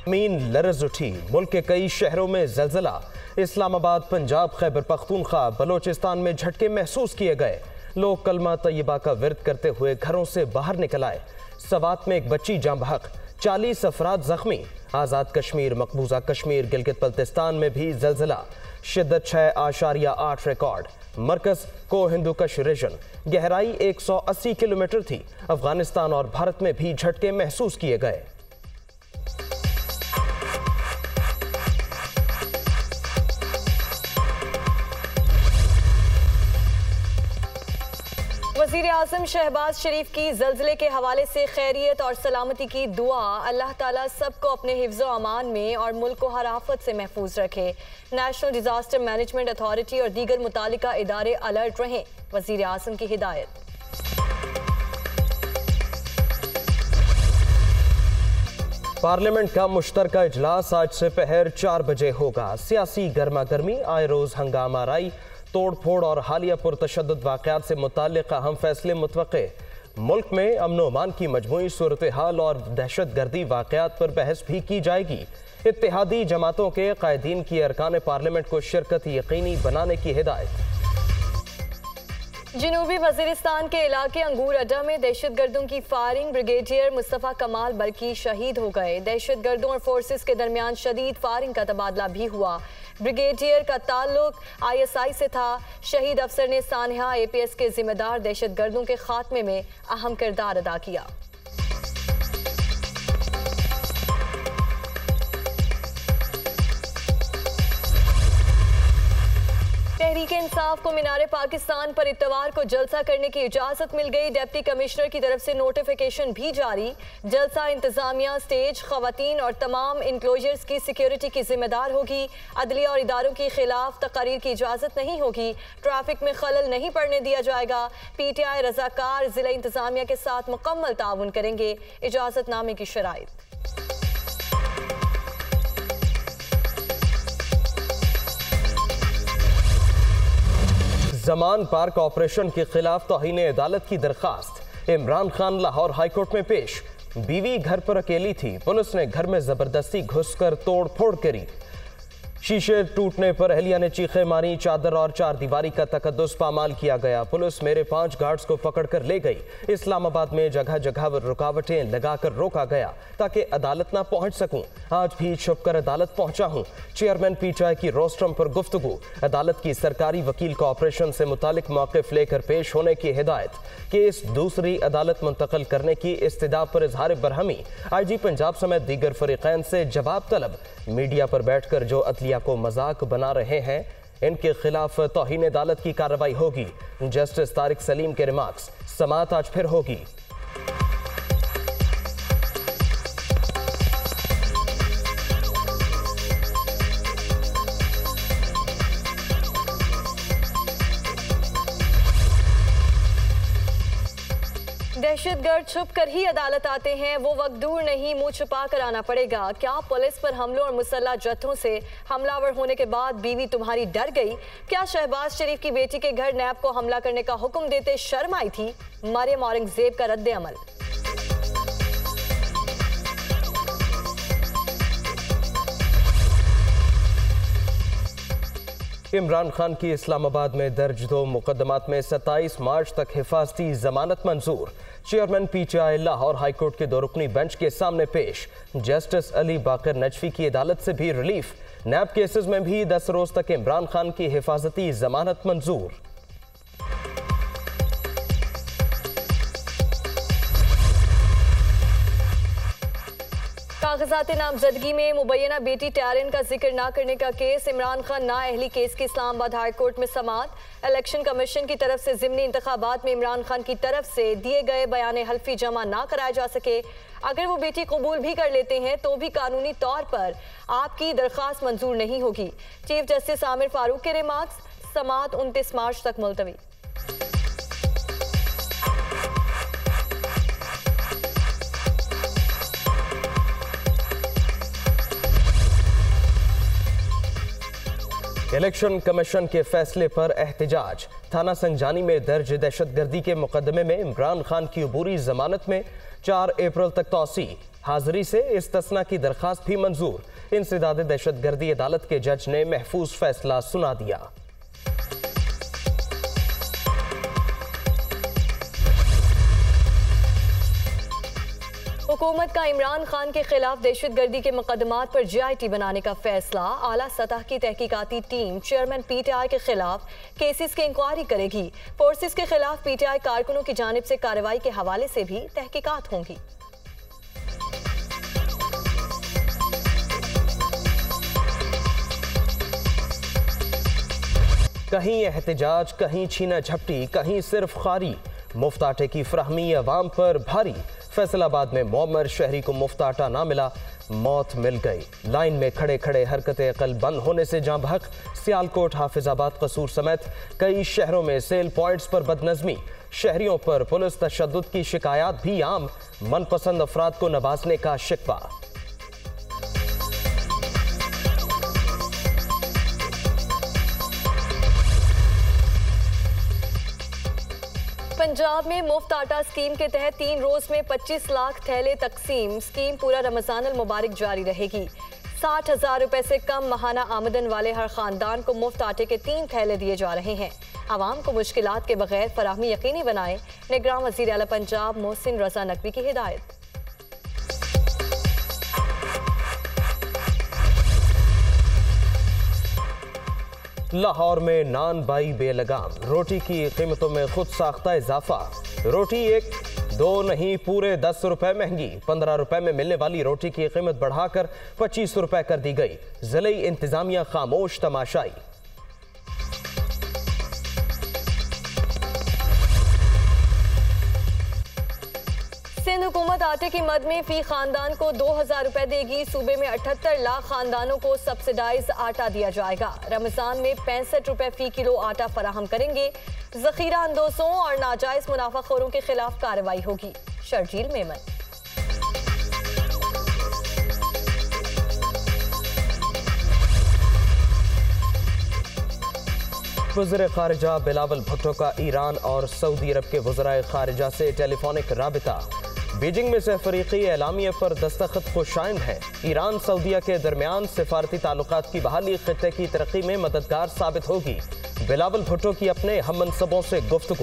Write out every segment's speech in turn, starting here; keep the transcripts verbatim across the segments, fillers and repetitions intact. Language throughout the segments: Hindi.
साकमीन लरज उठी, मुल्क के कई शहरों में जलजला। इस्लामाबाद, पंजाब, खैबर पख्तूनख्वा, बलोचिस्तान में झटके महसूस किए गए। लोग कलमा तैयबा का विर्द करते हुए घरों से बाहर निकल आए। सवात में एक बच्ची जाँ बहक, चालीस अफराद जख्मी। आज़ाद कश्मीर, मकबूजा कश्मीर, गिलगित बल्तिस्तान में भी जलजला। शिद्दत छः आशारिया आठ रिकॉर्ड। मरकज को हिंदुकश रीजन, गहराई एक सौ अस्सी किलोमीटर थी। अफगानिस्तान और भारत में भी झटके महसूस किए गए। वज़ीर आज़म शहबाज शरीफ की ज़ल्ज़ले के हवाले से खैरियत और सलामती की दुआ। अल्लाह ताला सबको अपने हिफ्ज़ व अमान में और मुल्क को हर आफत से महफूज रखे। नेशनल डिज़ास्टर मैनेजमेंट अथॉरिटी और दीगर मुतालिका इदारे अलर्ट रहें, वज़ीर आज़म की हिदायत। पार्लियामेंट का मुश्तरका इजलास आज से पहर चार बजे होगा। सियासी गर्मा गर्मी, आए रोज हंगामा राई, तोड़ फोड़ और हालिया पुरतशद्दुद वाक़यात से मुताल्लिक़ अहम फैसले मुतवक्के। मुल्क में अमन अमान की मजमूई सूरत हाल और दहशत गर्दी वाक़यात पर बहस भी की जाएगी। इत्तेहादी जमातों के कायदीन की अरकान पार्लियामेंट को शिरकत यकीनी बनाने की हिदायत। जनूबी वजीरिस्तान के इलाके अंगूर अड्डा में दहशत गर्दों की फायरिंग, ब्रिगेडियर मुस्तफ़ा कमाल बल्कि शहीद हो गए। दहशत गर्दों और फोर्सेस के दरमियान शदीद फायरिंग का तबादला भी हुआ। ब्रिगेडियर का ताल्लुक आई एस आई से था। शहीद अफसर ने सानहा ए पी एस के जिम्मेदार दहशत गर्दों के खात्मे में अहम किरदार अदा किया। तहरीक इंसाफ को मीनार पाकिस्तान पर इतवार को जलसा करने की इजाजत मिल गई। डिप्टी कमिश्नर की तरफ से नोटिफिकेशन भी जारी। जलसा इंतजामिया, स्टेज, खवातीन और तमाम इंक्लोजर्स की सिक्योरिटी की जिम्मेदार होगी। अदलिया और इदारों के खिलाफ तकारीर की इजाजत नहीं होगी। ट्रैफिक में खलल नहीं पड़ने दिया जाएगा। पी टी आई रजाकार जिला इंतजामिया के साथ मुकम्मल ताउन करेंगे। इजाजतनामे की शराइत। जमान पार्क ऑपरेशन के खिलाफ तौहीन अदालत की दरखास्त। इमरान खान लाहौर हाईकोर्ट में पेश। बीवी घर पर अकेली थी, पुलिस ने घर में जबरदस्ती घुसकर तोड़ फोड़ करी। शीशे टूटने पर अहलिया ने चीखें मारी। चादर और चार दीवारी का तकद्दुस पामाल किया गया। पुलिस मेरे पांच गार्ड्स को पकड़कर ले गई। इस्लामाबाद में जगह जगह रुकावटें लगाकर रोका गया ताकि अदालत ना पहुंच सकूं। आज भी छुपकर अदालत पहुंचा हूं। चेयरमैन पीटीआई की रोस्ट्रम पर गुफ्तगू। अदालत की सरकारी वकील को ऑपरेशन से मुतालिक मौक़िफ़ लेकर पेश होने की हिदायत। केस दूसरी अदालत मुंतकिल करने की इस्तिदा पर इजहार बरहमी। आई जी पंजाब समेत दीगर फरीक़ैन से जवाब तलब। मीडिया पर बैठकर जो अदलिया को मजाक बना रहे हैं, इनके खिलाफ तौहीन अदालत की कार्रवाई होगी। जस्टिस तारिक सलीम के रिमार्क्स। समाअत आज फिर होगी। दहशतगर्द छुप कर ही अदालत आते हैं, वो वक्त दूर नहीं, मुंह छुपा कर आना पड़ेगा। क्या पुलिस पर हमलों और मुसल्लह जत्थों से हमलावर होने के बाद बीवी तुम्हारी डर गई? क्या शहबाज शरीफ की बेटी के घर नैब को हमला करने का हुक्म देते शर्म आई थी? मरियम औरंगजेब का रद्द अमल। इमरान खान की इस्लामाबाद में दर्ज दो मुकदमात में सत्ताईस मार्च तक हिफाजती जमानत मंजूर। चेयरमैन पीटीआई लाहौर हाईकोर्ट के दो रुकनी बेंच के सामने पेश। जस्टिस अली बाकर नजफी की अदालत से भी रिलीफ। नैब केसेस में भी दस रोज तक इमरान खान की हिफाजती जमानत मंजूर। कागजात नामजदगी में मुबैना बेटी टैरिन का जिक्र न करने का केस। इमरान खान ना अहली केस की इस्लामाबाद हाई कोर्ट में समाअत। इलेक्शन कमीशन की तरफ से ज़िमनी इंतखाबात में इमरान खान की तरफ से दिए गए बयान हल्फी जमा ना कराए जा सके। अगर वो बेटी कबूल भी कर लेते हैं तो भी कानूनी तौर पर आपकी दरख्वास्त मंजूर नहीं होगी। चीफ जस्टिस आमिर फारूक के रिमार्क्स। समाअत उनतीस मार्च तक मुलतवी। इलेक्शन कमीशन के फैसले पर एहतजाज। थाना संजानी में दर्ज दहशतगर्दी के मुकदमे में इमरान खान की अबूरी जमानत में चार अप्रैल तक तौसी। हाजिरी से इस्तिस्ना की दरखास्त भी मंजूर। इंसदाद दहशतगर्दी अदालत के जज ने महफूज फैसला सुना दिया। हुकूमत का इमरान खान के खिलाफ दहशतगर्दी के मुकदमात पर जी आई टी बनाने का फैसला। आला सतह की तहकीकाती team chairman P T I के खिलाफ केसेस की इंक्वायरी करेगी। फोर्सेस के खिलाफ पी टी आई कारकुनों की जानिब से कार्रवाई के हवाले से भी तहकीकात होंगी। कहीं एहतजाज, कहीं छीना झपटी, कहीं सिर्फ खारी। मुफ्त आटे की फ्राहमी अवाम पर भारी। फैसलाबाद में मौमर शहरी को मुफ्त आटा ना मिला, मौत मिल गई। लाइन में खड़े खड़े हरकत अकल बंद होने से जाँ बहक। सियालकोट, हाफिजाबाद, कसूर समेत कई शहरों में सेल पॉइंट्स पर बदनज़मी। शहरियों पर पुलिस तशद्दुद की शिकायत भी आम। मनपसंद अफराद को नवाजने का शिकवा। पंजाब में मुफ्त आटा स्कीम के तहत तीन रोज में पच्चीस लाख थैले तकसीम। स्कीम पूरा रमजान अल मुबारक जारी रहेगी। साठ हजार रुपए से कम माहाना आमदन वाले हर खानदान को मुफ्त आटे के तीन थैले दिए जा रहे हैं। आवाम को मुश्किलात के बगैर फराहमी यकीनी बनाए, निगरान वज़ीर आला पंजाब मोहसिन रजा नकवी की हिदायत। लाहौर में नान बाई बेलगाम। रोटी की कीमतों में खुद साख्ता इजाफा। रोटी एक दो नहीं पूरे दस रुपए महंगी। पंद्रह रुपए में मिलने वाली रोटी की कीमत बढ़ाकर पच्चीस रुपए कर दी गई। जिले इंतजामिया खामोश तमाशाई। सिंध हुकूमत आटे की मद में फी खानदान को दो हजार रुपए देगी। सूबे में अठहत्तर लाख खानदानों को सब्सिडाइज आटा दिया जाएगा। रमजान में पैंसठ रुपए फी किलो आटा फराहम करेंगे। जखीरा अंदोजों और नाजायज मुनाफाखोरों के खिलाफ कार्रवाई होगी। शर्जील मेमन। वज़ीर खारिजा बिलावल भुट्टो का ईरान और सऊदी अरब के वज़राए खारिजा से टेलीफोनिक राबिता। बीजिंग में सहफरीकी एलामिया पर दस्तखत खुशाइंद है। ईरान सऊदिया के दरमियान सिफारती ताल्लुकात की बहाली खित्ते की तरक्की में मददगार साबित होगी। बिलावल भुट्टो की अपने हम मनसबों से गुफ्तगू।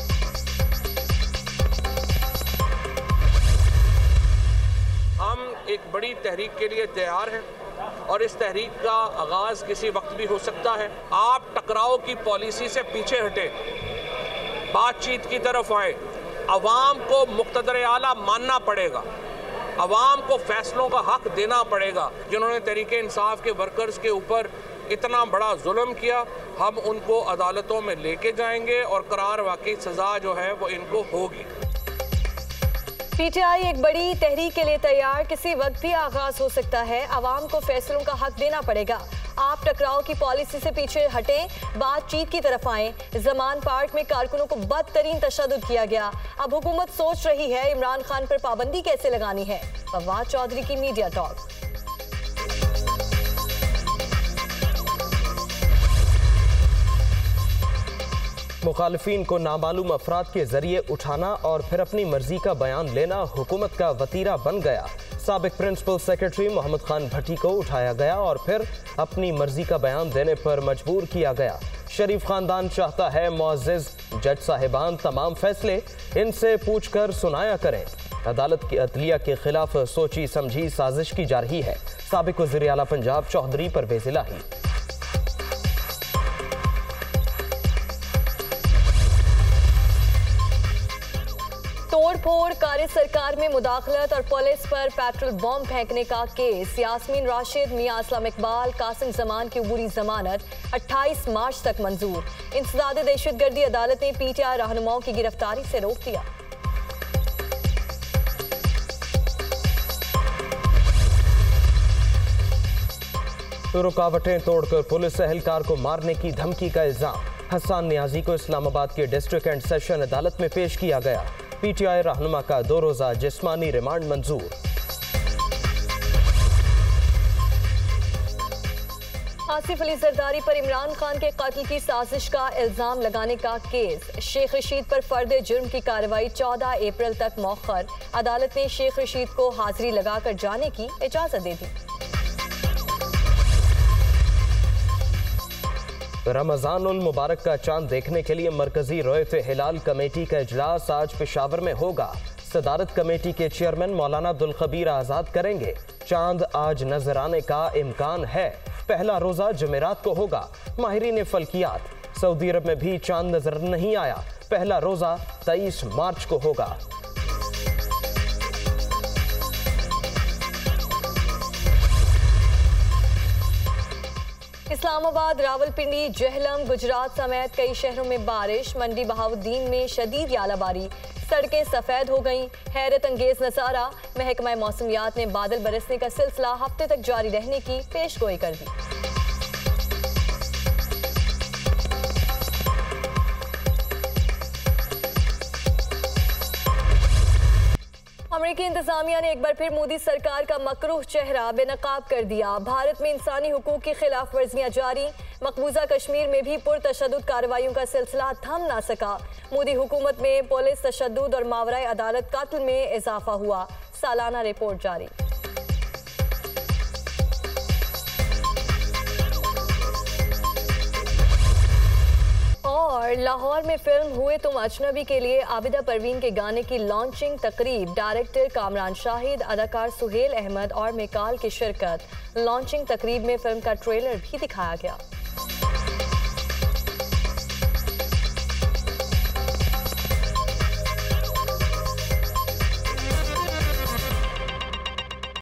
हम एक बड़ी तहरीक के लिए तैयार हैं और इस तहरीक का आगाज किसी वक्त भी हो सकता है। आप टकराव की पॉलिसी से पीछे हटे, बातचीत की तरफ आए। अवाम को मुक़्तदर आला मानना पड़ेगा, अवाम को फैसलों का हक देना पड़ेगा। जिन्होंने तहरीक इंसाफ के वर्कर्स के ऊपर इतना बड़ा जुल्म किया, हम उनको अदालतों में लेके जाएंगे और करार वाकई सजा जो है वो इनको होगी। पी टी आई एक बड़ी तहरीक के लिए तैयार। किसी वक्त भी आगाज हो सकता है। अवाम को फैसलों का हक देना पड़ेगा। आप टकराव की पॉलिसी से पीछे हटें, बातचीत की तरफ आएं। जमान पार्क में कारकुनों को बदतरीन तशद्दुद किया गया। अब हुकूमत सोच रही है इमरान खान पर पाबंदी कैसे लगानी है। फवाद चौधरी की मीडिया टॉक। मुखालिफिन को नामालूम अफराद के जरिए उठाना और फिर अपनी मर्जी का बयान लेना हुकूमत का वतीरा बन गया। साबिक प्रिंसिपल सेक्रेटरी मोहम्मद खान भट्टी को उठाया गया और फिर अपनी मर्जी का बयान देने पर मजबूर किया गया। शरीफ खानदान चाहता है मुअज़्ज़िज़ जज साहिबान तमाम फैसले इनसे पूछकर सुनाया करें। अदालत की अदलिया के खिलाफ सोची समझी साजिश की जा रही है। साबिक वज़ीर आला पंजाब चौधरी परवेज़ इलाही। तोड़ फोड़, कार्य सरकार में मुदाखलत और पुलिस पर पेट्रोल बम फेंकने का केस। यास्मीन राशिद, मियां असलम इकबाल, कासिम जमान की अबूरी जमानत अट्ठाईस मार्च तक मंजूर। इंसदाद दहशतगर्दी अदालत ने पी टी आई रहनुमाओं की गिरफ्तारी से रोक दिया। तो रुकावटें तोड़कर पुलिस एहलकार को मारने की धमकी का इल्जाम। हसन नियाजी को इस्लामाबाद के डिस्ट्रिक्ट एंड सेशन अदालत में पेश किया गया। पी टी आई रहनुमा का दो रोजा जिस्मानी रिमांड मंजूर। आसिफ अली जरदारी पर इमरान खान के कत्ल की साजिश का इल्जाम लगाने का केस। शेख रशीद पर फर्द जुर्म की कार्रवाई चौदह अप्रैल तक मौखर। अदालत ने शेख रशीद को हाजिरी लगाकर जाने की इजाजत दे दी। रमजानुल मुबारक का चांद देखने के लिए मरकजी रोयत हिलाल कमेटी का इजलास आज पेशावर में होगा। सदारत कमेटी के चेयरमैन मौलाना अब्दुल खबीर आजाद करेंगे। चांद आज नजर आने का इम्कान है। पहला रोजा जुमेरात को होगा। माहिरीन फल्कियात, सऊदी अरब में भी चांद नजर नहीं आया। पहला रोजा तेईस मार्च को होगा। इस्लामाबाद, रावलपिंडी, जहलम, गुजरात समेत कई शहरों में बारिश। मंडी बहाउद्दीन में शदीद आलाबारी, सड़कें सफेद हो गईं। हैरत अंगेज नजारा। महकमा मौसमियात ने बादल बरसने का सिलसिला हफ्ते तक जारी रहने की पेशगोई कर दी। अमेरिकी इंतजामिया ने एक बार फिर मोदी सरकार का मकरूह चेहरा बेनकाब कर दिया। भारत में इंसानी हुकूक की खिलाफ वर्जियां जारी। मकबूजा कश्मीर में भी पुरतशद्दुद कार्रवाइयों का सिलसिला थम ना सका। मोदी हुकूमत में पुलिस तशद्दुद और मावराए अदालत कत्ल में इजाफा हुआ। सालाना रिपोर्ट जारी। और लाहौर में फिल्म हुए तुम अजनबी के लिए आबिदा परवीन के गाने की लॉन्चिंग तकरीब। डायरेक्टर कामरान शाहिद, अदाकार सुहेल अहमद और मिकाल की शिरकत। लॉन्चिंग तकरीब में फिल्म का ट्रेलर भी दिखाया गया।